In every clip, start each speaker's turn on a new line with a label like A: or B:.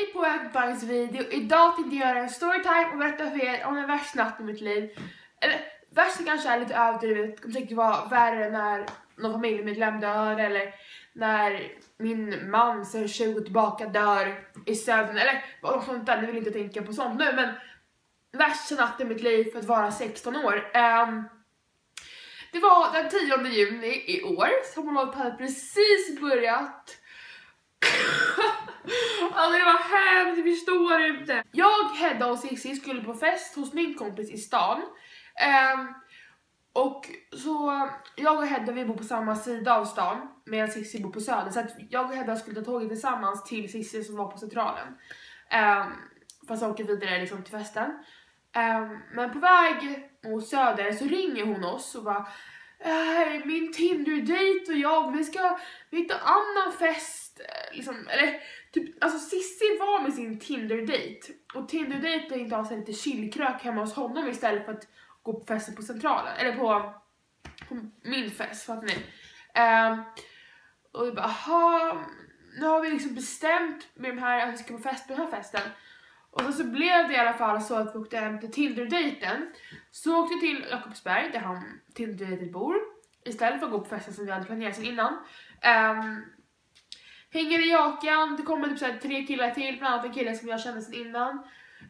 A: Hej på dagens video. Idag tänkte jag göra en storytime och berätta för er om den värsta natten i mitt liv. Eller värsta kanske är lite överdrivet. Det kommer säkert vara värre när någon familjemedlem dör eller när min man sen 20 tillbaka dör i sömn eller något sånt där. Nu vill inte tänka på sånt nu, men värsta natten i mitt liv för att vara 16 år. Det var den 10 juni i år som hon hade precis börjat. Alltså det var hemskt, jag förstår inte. Jag, Hedda och Sissi skulle på fest hos min kompis i stan. Och så jag och Hedda, vi bor på samma sida av stan medan Sissi bor på söder. Så att jag och Hedda skulle ta tåget tillsammans till Sissi som var på Centralen. Fast jag åker vidare liksom till festen. Men på väg mot söder så ringer hon oss och bara min Tinder-date och jag, vi ska hitta en annan fest liksom, eller typ, alltså Sissi var med sin Tinder-date och Tinder-date är inte alls lite chillkrök hemma hos honom istället för att gå på festen på Centralen, eller på min fest, för att ni och vi bara, aha, nu har vi liksom bestämt med de här att vi ska på fest på den här festen. Och så blev det i alla fall så att vi åkte hem till Tinder-dejten. Så åkte vi till Jakobsberg där han Tinder-dejten bor. Istället för att gå på festen som vi hade planerat sedan innan. Hänger i jakan. Det kommer typ så här 3 killar till. Bland annat en kille som jag kände sedan innan.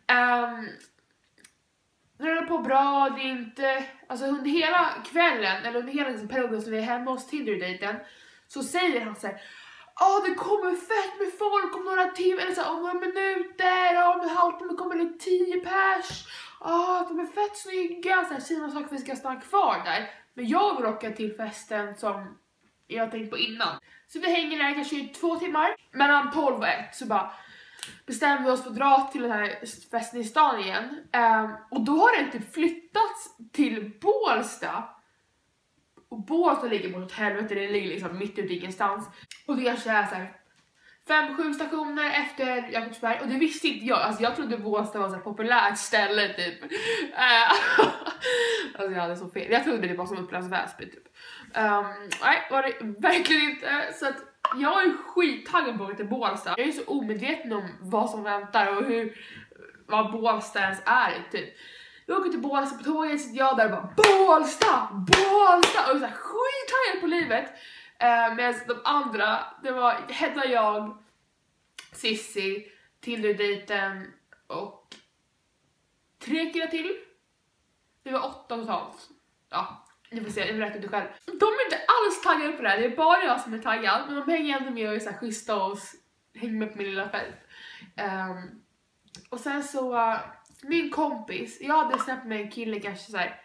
A: Det rör på bra. Det är inte... Alltså under hela kvällen. Eller under hela liksom perioden som vi är hemma hos Tinder-dejten. Så säger han så här: det kommer fett med folk om några timmar, eller så om några minuter, om en halvtimme kommer det 10 pers. De är fett snygga, så här sina saker, vi ska stanna kvar där. Men jag vill åka till festen som jag tänkt på innan. Så vi hänger där kanske i 2 timmar. Mellan 12 och 1 så bara bestämmer vi oss för att dra till den här festen i stan igen. Och då har den typ flyttats till Bålsta. Och Bålsta ligger mot helvete, det ligger liksom mitt ute i ingenstans. Och det kanske är så här 5-7 stationer efter Jakobsberg. Och det visste inte jag, alltså jag trodde Bålsta var så här populärt ställe typ. Alltså jag hade så fel, jag trodde det var som Upplands Väsby typ. Nej, var det verkligen inte. Så att jag är skittaggad på att gå till Bålsta. Jag är så omedveten om vad som väntar och vad Bålsta ens är typ. Jag åker till Bålsta på tåget, så jag där och bara Bålsta! Och så här skittaggad på livet. Medan de andra, det var Hedda, jag, Sissi, Tinder-dejten och 3 killar till. Det var 8 totalt. Ja, ni får se, jag berättar inte själv. De är inte alls taggade på det här, det är bara jag som är taggad. Men de hänger ändå med och är så här schyssta och hänger med på min lilla fält. Och sen så, min kompis, jag hade snabbt med en kille kanske såhär,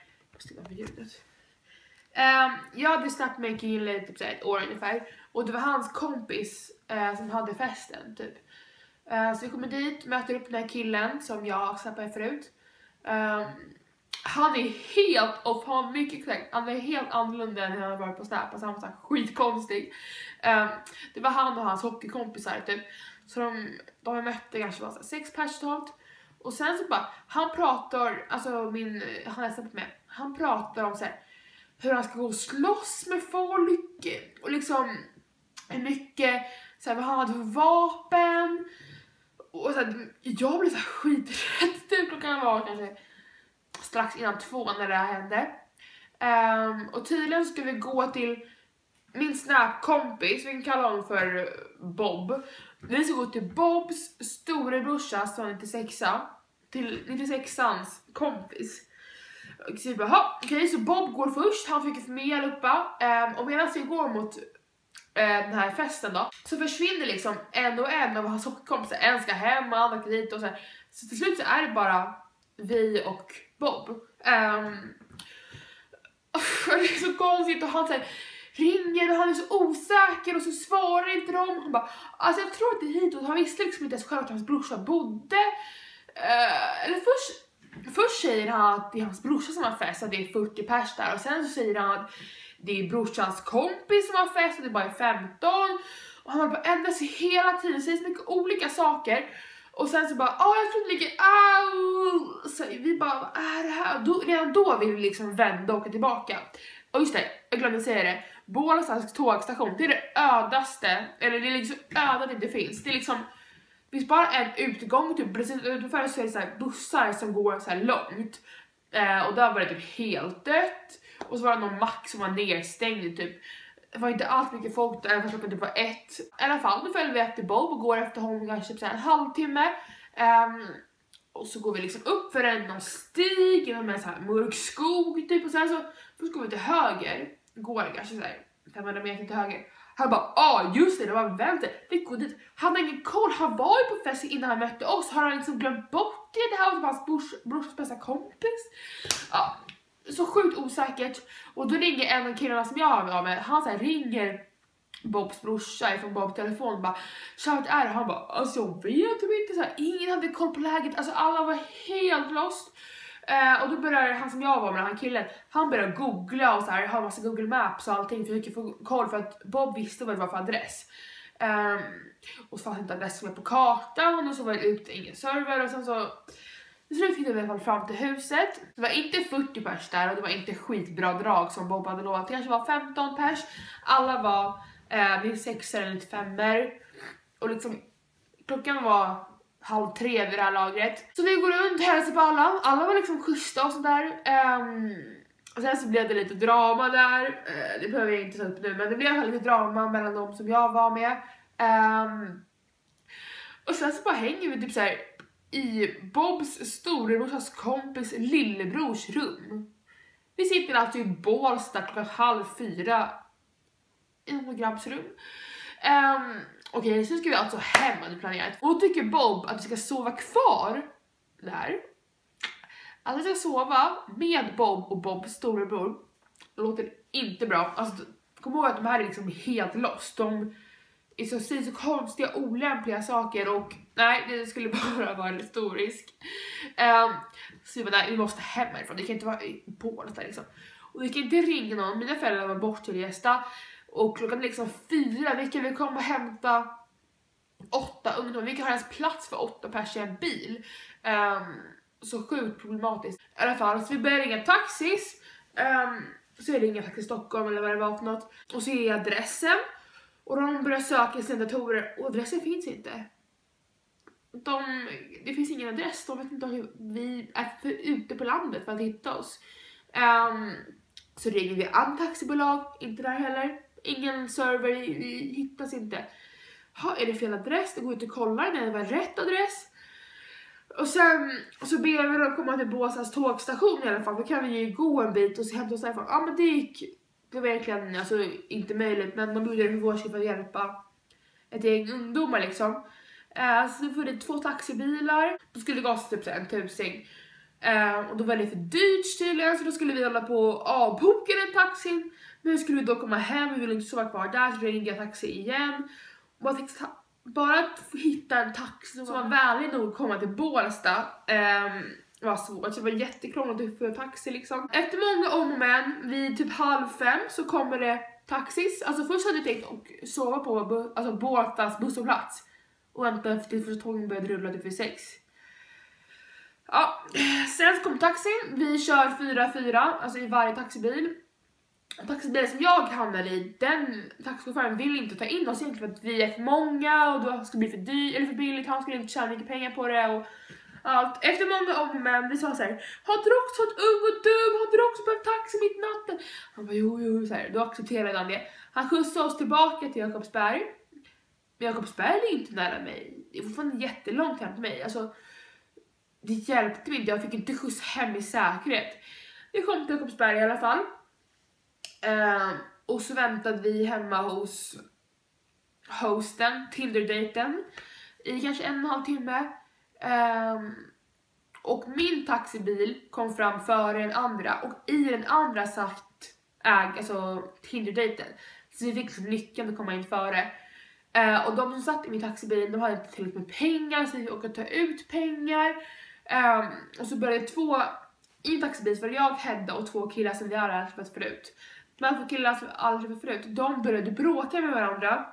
A: jag hade snabbt med en kille typ såhär 1 år ungefär. Och det var hans kompis som hade festen typ. Så vi kommer dit, möter upp den här killen som jag snappade förut. Han är helt off, han har mycket kläck. Han är helt annorlunda än han har varit på Snap. Alltså han var så här skitkonstig. Det var han och hans hockeykompisar typ. Så de mötte kanske var så här 6 pers totalt. Och sen så bara, han pratar, alltså han är snabbt med. Han pratar om så här, hur han ska gå och slåss med folk. Och liksom mycket så här, vad han hade för vapen. Och så här, jag blev så här skiträdd typ. Klockan var kanske strax innan 2 när det här hände. Och tydligen ska vi gå till min Snap-kompis, vi kan kalla honom för Bob. Vi ska gå till Bobs storebrorsa som är 96a, till 96ans kompis. Så vi bara, okej, så Bob går först, han fick för mig allihopa. Och medan vi går mot den här festen då, så försvinner liksom en och en av hans hockeykompisar. En ska hem, andra ska dit och så här. Så till slut så är det bara vi och Bob. Det är så konstigt och han säger ringer och han är så osäker och så svarar inte de. Han bara, alltså jag tror att det är hit, och han visste liksom inte ens själv att hans brorsa bodde. Eller först säger han att det är hans brorsa som har fest och det är 40 pers där. Och sen så säger han att det är brorsans kompis som har fest och det bara är 15. Och han har bara ändrat sig hela tiden, säger så mycket olika saker. Och sen så bara, jag tror det ligger, så vi bara, vad är det här? Redan då vill vi liksom vända och åka tillbaka. Och just det, jag glömde säga det. Bålsta tågstation, det är det ödaste, eller det är liksom ödat det inte finns. Det är liksom, finns bara en utgång typ, precis utanför så är det så här bussar som går så här långt. Och där var det typ helt dött. Och så var det någon mack som var nedstängd typ. Det var inte allt mycket folk där, fast klockan typ var 1. I alla fall, då följer vi efter Bob och går efter honom kanske typ så här en halvtimme. Och så går vi liksom upp för en stig genom en så här mörk skog typ. Och sen så först går vi till höger. Går kanske så här 500 meter till höger. Han bara, just det var vänster. Vi går dit. Han hade ingen koll. Han var ju på fest innan han mötte oss. Har han liksom glömt bort det? Det här var hans brorsas bästa kompis. Ja, så sjukt osäkert. Och då ringer en av killarna som jag har med. Han så här ringer Bobs brorsa ifrån Bobs telefon. Bara, vart är det? Han bara, alltså jag vet typ inte. Så här, ingen hade koll på läget. Alltså alla var helt lost. Och då börjar han som jag var med, han killen, han börjar googla och så här, har massa Google Maps och allting för att få koll, för att Bob visste vad det var för adress. Och så fanns inte adressen på kartan och så var det ute ingen server och sen så hittade vi i alla fall fram till huset. Det var inte 40 pers där och det var inte skitbra drag som Bob hade lovat. Det kanske var 15 pers. Alla var vid 6 eller 5 och liksom klockan var 2:30 vid det här lagret. Så vi går runt och hälsar på alla. Alla var liksom schyssta och sådär. Och sen så blev det lite drama där. Det behöver jag inte ta upp nu. Men det blev lite drama mellan de som jag var med. Och sen så bara hänger vi typ så här i Bobs storebrorsas kompis lillebrors rum. Vi sitter alltså i Bålsta klockan 3:30 i någon grabbs rum. Okej, så ska vi alltså hem hade planerat. Och då tycker Bob att vi ska sova kvar där. Att vi ska sova med Bob och Bobs storebror. Det låter inte bra. Alltså, kom ihåg att de här är liksom helt lost. De är så konstiga, olämpliga saker. Och nej, det skulle bara vara en stor risk. Så vi var där, vi måste hem härifrån. Det kan inte vara på det där liksom. Och vi kan inte ringa någon. Mina föräldrar var bortresta. Och klockan är liksom 4, vi kan komma och hämta 8 ungdomar. Vi kan ha ens plats för 8 pers i en bil. Så sjukt problematiskt. I alla fall, så vi börjar ringa taxis. Så jag ringer faktiskt Stockholm eller vad det var för något. Och så är adressen. Och de börjar söka i sina datorer. Och adressen finns inte. Det finns ingen adress. De vet inte hur vi är ute på landet för att hitta oss. Så ringer vi an taxibolag. Inte där heller. Ingen server, vi hittas inte. Är det fel adress? Då går ut och kollar när det var rätt adress. Och sen så ber vi dem komma till Båsas tågstation i alla fall. Då kan vi ju gå en bit och så hämta oss därifrån. Ja, men det var verkligen alltså, inte möjligt. Men de gjorde det för vår skull för att hjälpa ett gäng ungdomar liksom. Så får det 2 taxibilar. Då skulle det kosta typ 1000. Och då var det för dyrt tydligen. Så då skulle vi hålla på och avboka den taxin. Men skulle vi då komma hem, vi ville inte sova kvar där, så ringde jag taxi igen. Och bara att hitta en taxi som var vänlig nog att komma till Bålsta var svårt. Så det var jättekrångligt att få taxi liksom. Efter många om och men, vid typ 4:30 så kommer det taxis. Alltså först hade jag tänkt att sova på Bålstas busshållplats. Och vänta tills första tågen började rulla typ vid 6. Ja, sen kom taxin. Vi kör 4-4, alltså i varje taxibil. Taxibilen som jag hamnade i, den taxichauffören vill inte ta in oss egentligen för att vi är för många och då ska det bli för dyrt eller för billigt. Han skulle inte tjäna mycket pengar på det och allt. Efter många om men vi sa så här: har du också varit ung och dum? Har du också behövt taxi mitt i natten? Han bara jo så här. Då accepterade han det. Han skjutsade oss tillbaka till Jakobsberg. Men Jakobsberg är inte nära mig. Det är fortfarande jättelångt hem till mig. Alltså, det hjälpte mig inte. Jag fick inte skjuts hem i säkerhet. Vi kom till Jakobsberg i alla fall. Och så väntade vi hemma hos hosten, Tinder-dejten, i kanske 1,5 timme. Och min taxibil kom fram före den andra. Och i den andra satt alltså Tinder-dejten. Så vi fick nyckeln att komma in före. Och de som satt i min taxibil, de hade inte tillräckligt med pengar, så vi åkte ta ut pengar. Och så började 2 i en taxibil, för jag, Hedda och 2 killar som vi har träffat förut. De här 2 killar som vi aldrig träffat förut, de började bråka med varandra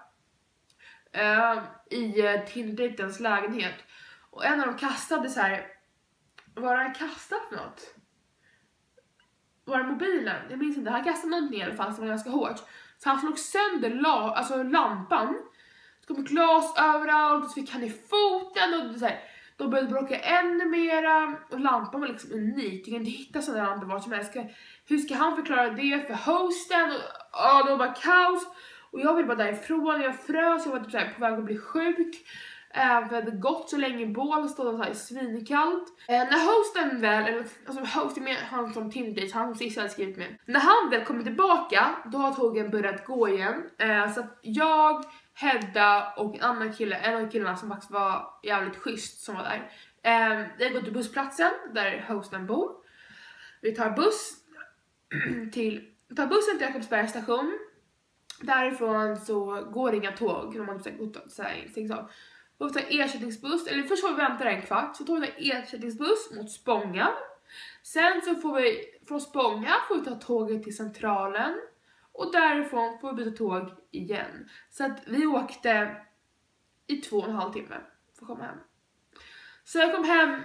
A: i Tinder-dejtens lägenhet. Och en av dem kastade så här, vad han kastade för något? Var det mobilen? Jag minns inte, han kastade någonting i alla fall som var ganska hårt. Så han slog sönder lampan. Så kom glas överallt och så fick han i foten. hosten och så här, de började bråka ännu mera och lampan var liksom unik. Jag kan inte hitta sådana lampor var som helst. Hur ska han förklara det för hosten? Och det var bara kaos. Och jag ville bara därifrån, jag frös, jag var typ så här på väg att bli sjuk. Vi hade gått så länge i bål och stod så här svinkallt. När hosten väl, eller alltså hosten med han som Tinder, han som sist hade skrivit med. När han väl kommer tillbaka, då har tågen börjat gå igen. Så att jag, Hedda och en annan kille, en av killarna som faktiskt var jävligt schysst som var där. Jag går till bussplatsen där hosten bor. Vi tar bussen till Jakobsbergs station. Därifrån så går det inga tåg. De har inte gått så här. Vi får ta ersättningsbuss, eller först får vi vänta en kvart. Så tar vi ta ersättningsbuss mot Spånga. Sen så får vi från Spånga får vi ta tåget till Centralen. Och därifrån får vi byta tåg igen. Så att vi åkte i 2,5 timmar för att komma hem. Så jag kom hem,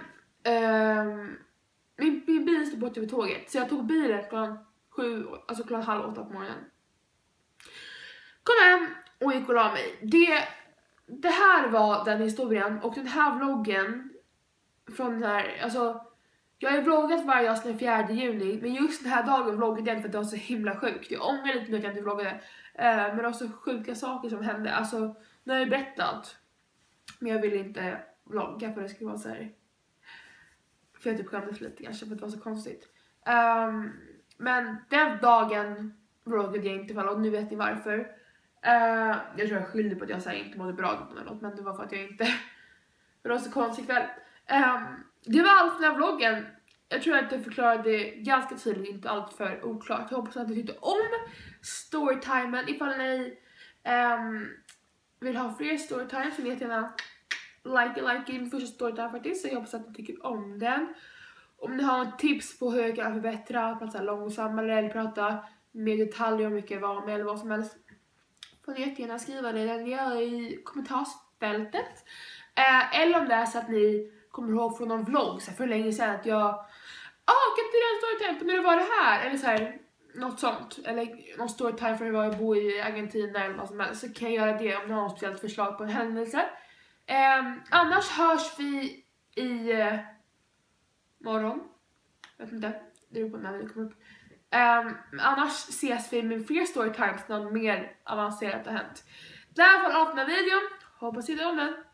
A: min bil stod borta vid tåget. Så jag tog bilen klockan 7, alltså klockan 7:30 på morgonen. Kom hem och gick och la mig. Det här var den historien och den här vloggen från den här, alltså jag har vloggat varje dag sedan 4 juni, men just den här dagen vloggade jag för att det var så himla sjukt. Jag ångrar lite nu att jag inte vloggade, men det var så sjuka saker som hände. Alltså, nu har jag berättat, men jag ville inte vlogga för det skulle vara så här. För jag typ skämdes lite kanske för att det var så konstigt. Men den dagen vloggade jag inte för och nu vet ni varför. Jag tror jag skyllde på att jag inte mådde bra eller något, men det var för att jag inte det var så konstigt kväll. Det var allt för den här vloggen. Jag tror att jag förklarade ganska tydligt, inte allt för oklart. Jag hoppas att ni tyckte om storytimen. Ifall ni vill ha fler storytime så vet jag like min första storytime faktiskt. Så jag hoppas att ni tycker om den. Om ni har tips på hur jag kan förbättra, prata långsammare eller prata mer detaljer om mycket jag var med eller vad som helst, får ni jättegärna skriva det i kommentarsfältet. Eller om det är så att ni kommer ihåg från någon vlogg så för länge sedan att jag kan inte göra en storytime men det var det här eller så här, något sånt eller någon storytime för hur jag bor i Argentina eller vad som helst, så kan jag göra det om ni har något speciellt förslag på en händelse. Annars hörs vi i morgon. Vet inte, det är på när det kommer upp. Annars ses vi med fler storytimes när något mer avancerat har hänt. Det här var allt den här videon. Hoppas ni tyckte om den.